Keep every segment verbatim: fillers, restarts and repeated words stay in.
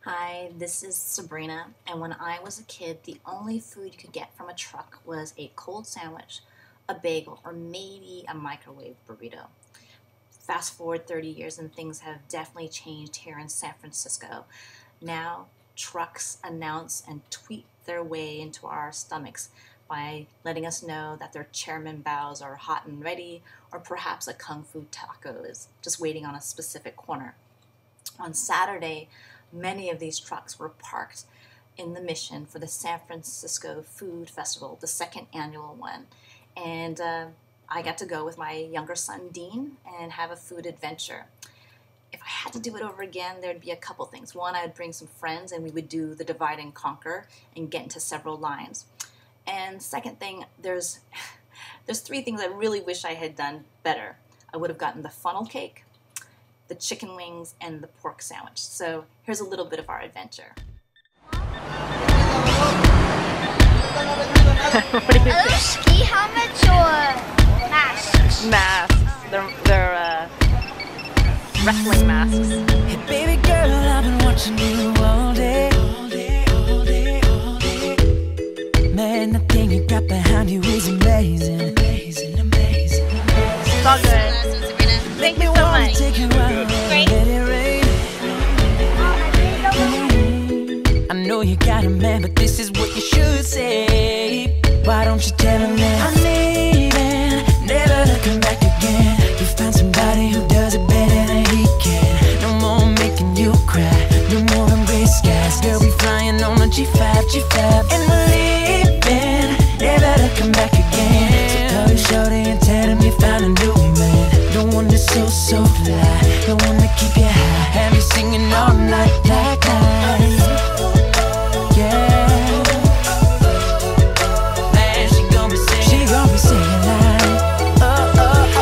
Hi, this is Sabrina, and when I was a kid, the only food you could get from a truck was a cold sandwich, a bagel, or maybe a microwave burrito. Fast forward thirty years and things have definitely changed here in San Francisco. Now, trucks announce and tweet their way into our stomachs by letting us know that their chairman bows are hot and ready, or perhaps a kung fu taco is just waiting on a specific corner. On Saturday, many of these trucks were parked in the Mission for the San Francisco Food Festival, the second annual one. And uh, I got to go with my younger son, Dean, and have a food adventure. If I had to do it over again, there'd be a couple things. One, I'd bring some friends and we would do the divide and conquer and get into several lines. And second thing, there's, there's three things I really wish I had done better. I would have gotten the funnel cake, the chicken wings, and the pork sandwich. So here's a little bit of our adventure. What do you think? Are those ski helmets or masks? Masks. They're, they're uh, wrestling masks. Hey baby girl, I've been watching you all day, all day, all day, all day. Man, the thing you got behind you is amazing, amazing, amazing. It's all good. Thank you so much. Great. I know you got a man, but this is what you should say. Why don't you tell him that I'm leaving, never to come back again. You found somebody who does it better than he can. No more making you cry, no more than gray skies. Girl, we flying on a G five, G five, and we're leaving, never to come back again. So call your shorty and tell him you found a new man. The one that's so, so fly, the one that keep you high, have you singing all night like that. Yeah, man, she gon' be singing, she gon' be singing like, oh,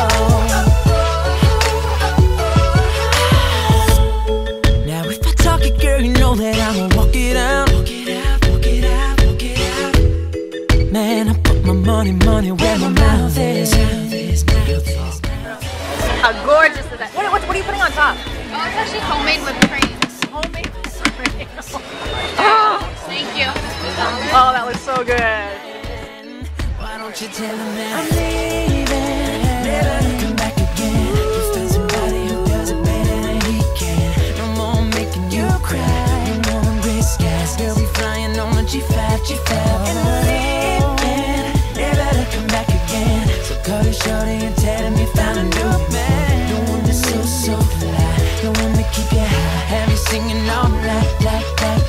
oh, oh. Now if I talk it, girl, you know that I'ma walk it out, walk it out, walk it out, walk it out. Man, I put my money, money where my mouth is, mouth is, mouth is. How gorgeous is that? What, what, what are you putting on top? Oh, it's actually homemade whipped cream. Homemade cream. Oh, thank you. Oh, that looks so good. Why don't you tell him that I'm leaving, never to come back again. You found somebody who does it better than he can. No more making you cry, no more than gray skies. Girl, we flying on a G five, G five, and we're leaving, never to come back again. So call your shorty and tell him you found a new man. The one that's so, so fly, the one that keep you high, have you singing all night, like, like.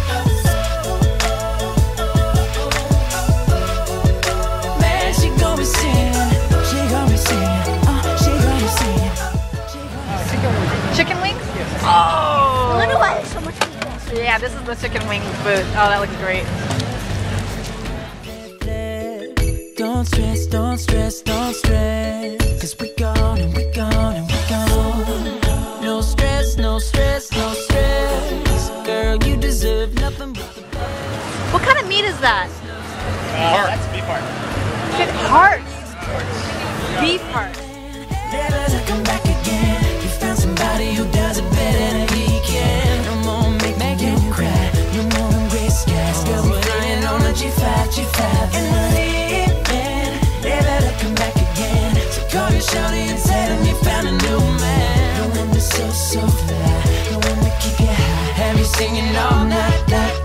Man, she gon' be singing, she gon' be singing, oh, she gon' be singing. Chicken wings? Oh! I wonder why there's so much meat. Yeah, this is the chicken wings booth. Oh, that looks great. Don't stress, don't stress, don't stress, cause we gone and we gone and we gone. No stress, no stress, no stress. Girl, you deserve nothing but the best. What kind of meat is that? Uh, that's beef heart. Chicken heart. Beef heart. Never to come back again. You found somebody who does it better than he can. No more make, make you cry, no more than gray skies. Girl, we're flying on a G five, G five, and we're leaving, never to come back again. So call your shorty and tell him you found a new man. The one that's so, so fly, the one that keep you high, have you singing all night like